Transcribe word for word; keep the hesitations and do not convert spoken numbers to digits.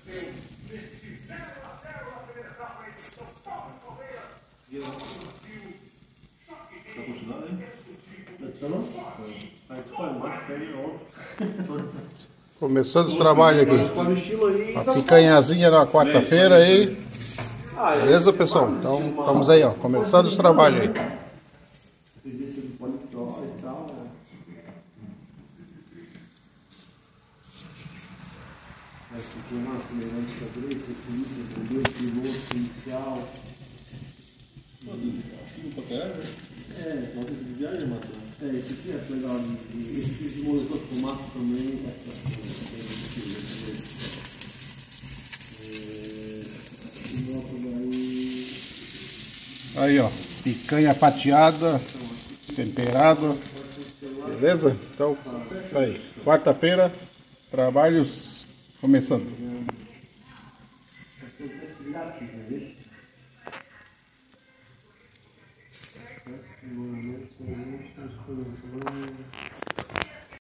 Começando os trabalhos aqui. A picanhazinha na quarta-feira aí. Beleza, pessoal? Então, estamos aí, ó. Começando os trabalhos aí. É, talvez de viagem, mas é, esse aqui é legal. E esse aqui de moletom de fumaça também é Aí, ó, picanha fatiada, temperada. Beleza? Então, aí, quarta-feira, trabalhos começando.